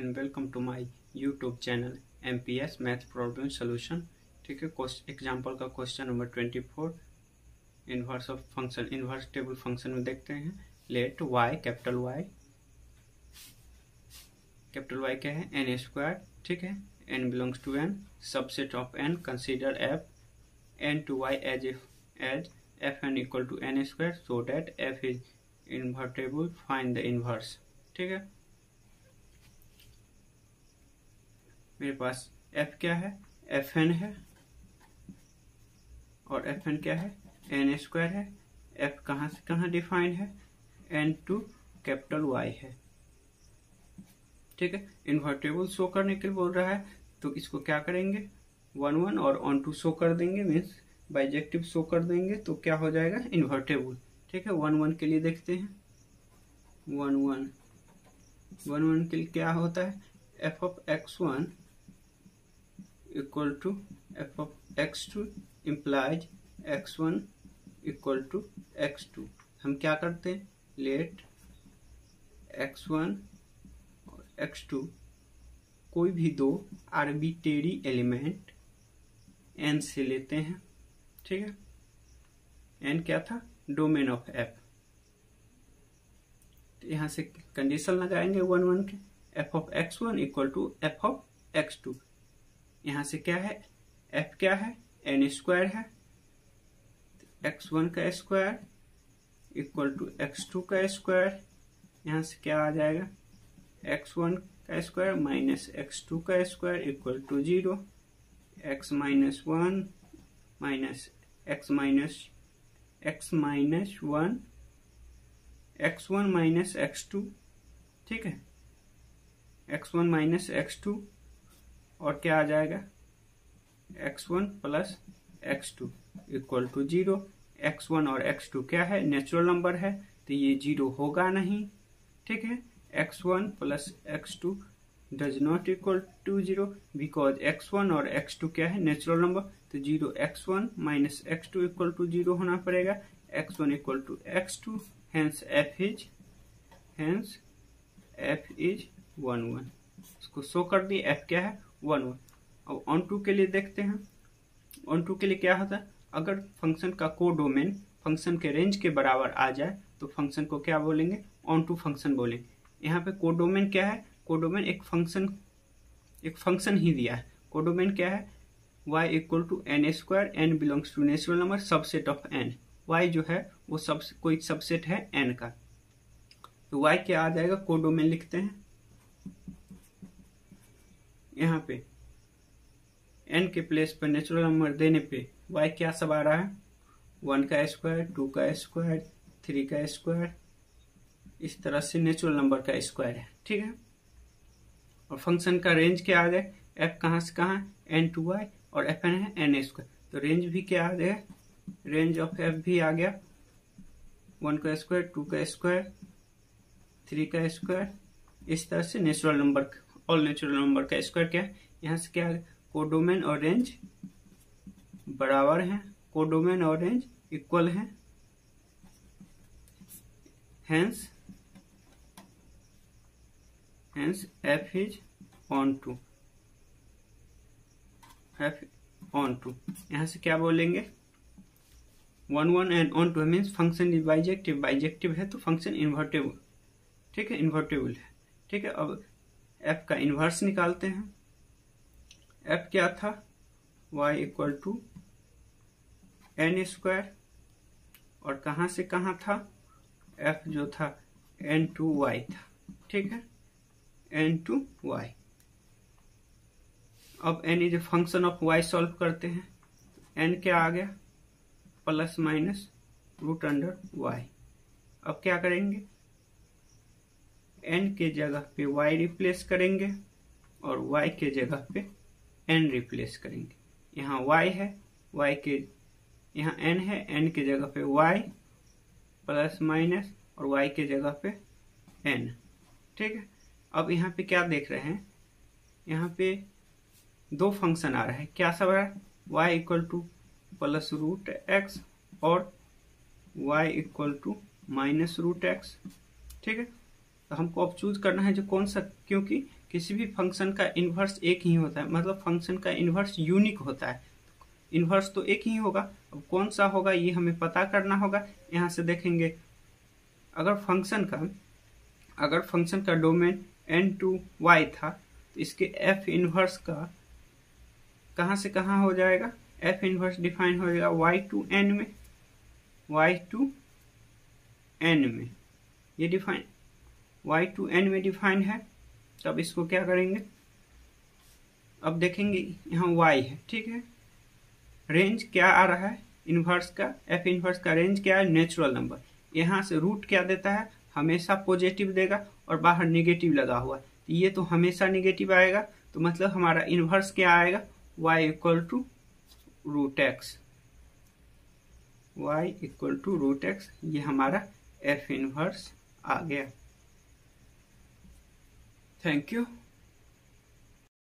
And welcome to my YouTube channel MPS math problem solution. ठीक है, example का question number 24 inverse of function, inverse table function में देखते हैं। Late y capital y क्या है n स्क्वायर। ठीक है, n belongs to n, subset of n, consider f n to y as fn equal to n square so that f is invertible, find the inverse। ठीक है, मेरे पास f क्या है, fn है, और fn क्या है, n स्क्वायर है। f कहाँ से कहाँ डिफाइंड है, n टू कैपिटल y है। ठीक है, इन्वर्टेबल शो करने के लिए बोल रहा है, तो इसको क्या करेंगे, 1 1 और ऑन टू शो कर देंगे, मीन्स बाइजेक्टिव शो कर देंगे, तो क्या हो जाएगा, इन्वर्टेबल। ठीक है, 1 1 के लिए देखते हैं। 1 1 के लिए क्या होता है, f of x1 equal to f of x2 implies x1 equal to x2। हम क्या करते हैं, लेट x1 और x2 कोई भी दो आर्बिट्रेरी एलिमेंट n से लेते हैं। ठीक है, n क्या था, डोमेन ऑफ f। तो यहां से कंडीशन लगाएंगे 1 1 के, f of x1 equal to f of x2। यहां से क्या है, f क्या है, n स्क्वायर है, x1 का स्क्वायर इक्वल टू x2 का स्क्वायर। यहां से क्या आ जाएगा, x1 का स्क्वायर माइनस x2 का square equal to 0, x minus 1 minus x minus 1 x1 minus x2। ठीक है, x1 माइनस x2 और क्या आ जाएगा, x1 plus x2 equal to 0। x1 और x2 क्या है, नेचुरल नंबर है, तो ये 0 होगा नहीं। ठीक है, x1 plus x2 does not equal to 0 because x1 और x2 क्या है, नेचुरल नंबर, तो 0 x1 minus x2 equal to 0 होना पड़ेगा, x1 equal to x2, hence f is 1 1। इसको शो कर दिए, f क्या है, 1 1। अब ऑन टू के लिए देखते हैं। ऑन टू के लिए क्या होता है, अगर फंक्शन का कोडोमेन फंक्शन के रेंज के बराबर आ जाए तो फंक्शन को क्या बोलेंगे, ऑन टू फंक्शन बोलेंगे। यहाँ पे कोडोमेन क्या है, कोडोमेन एक फंक्शन ही दिया है। कोडोमेन क्या है, y equal to n square, n belongs to natural number, subset of n। y जो है वो कोई सबसेट है n का, तो y क्या आ जाएगा, कोडोमेन लिखते हैं। यहाँ पे n के प्लेस पर नेचुरल नंबर देने पे y क्या सब आ रहा है, 1 का स्क्वायर, 2 का स्क्वायर, 3 का स्क्वायर, इस तरह से नेचुरल नंबर का स्क्वायर है। ठीक है, और फंक्शन का रेंज क्या आ जाए, f कहाँ से कहाँ, n टू y, और fn है n स्क्वायर, तो रेंज भी क्या आ जाए, रेंज ऑफ f भी आ गया, 1 का स्क्वायर, 2 का स्क्वायर, 3 का स्क्वायर, इस तरह से natural number, all natural number का स्क्वायर क्या है। यहाँ से क्या है, कोडोमेन और रेंज बराबर हैं, कोडोमेन और रेंज इक्वल हैं, hence f is onto, f onto. यहां से क्या बोलेंगे, 1 1 and onto means function is bijective, bijective है तो फंक्शन इन्वर्टेबल। ठीक है, इन्वर्टेबल है। ठीक है, अब f का इन्वर्स निकालते हैं। f क्या था, y equal to n square, और कहां से कहां था, f जो था n टू y था। ठीक है, n टू y। अब n is a function of y solve करते हैं, n क्या आ गया, plus minus root under y। अब क्या करेंगे, n के जगह पे y रिप्लेस करेंगे और y के जगह पे n रिप्लेस करेंगे। यहाँ y है, y के यहाँ n है, n के जगह पे y प्लस माइनस और y के जगह पे n। ठीक है, अब यहाँ पे क्या देख रहे हैं, यहाँ पे दो फंक्शन आ रहा है, क्या सब है, y equal to plus root x और y equal to minus root x। ठीक है, तो हमको अब चूज करना है जो कौन सा, क्योंकि किसी भी फंक्शन का इन्वर्स एक ही होता है, मतलब फंक्शन का इन्वर्स यूनिक होता है। इन्वर्स तो एक ही होगा, अब कौन सा होगा ये हमें पता करना होगा। यहाँ से देखेंगे, अगर फंक्शन का डोमेन n to y था तो इसके f इन्वर्स का कहाँ से कहाँ हो जाएगा, f इन्वर्स डिफाइन हो जाएगा y to n में, ये डिफाइन y to n में डिफाइन है। तब इसको क्या करेंगे, अब देखेंगे यहाँ y है, ठीक है। रेंज क्या आ रहा है इन्वर्स का, f इन्वर्स का रेंज क्या है, नेचुरल नंबर। यहाँ से रूट क्या देता है, हमेशा पॉजिटिव देगा और बाहर नेगेटिव लगा हुआ है, तो ये तो हमेशा नेगेटिव आएगा। तो मतलब हमारा इन्वर्स क्या आएगा, y equal to root x, ये हमारा f इन्वर्स आ गया। Thank you.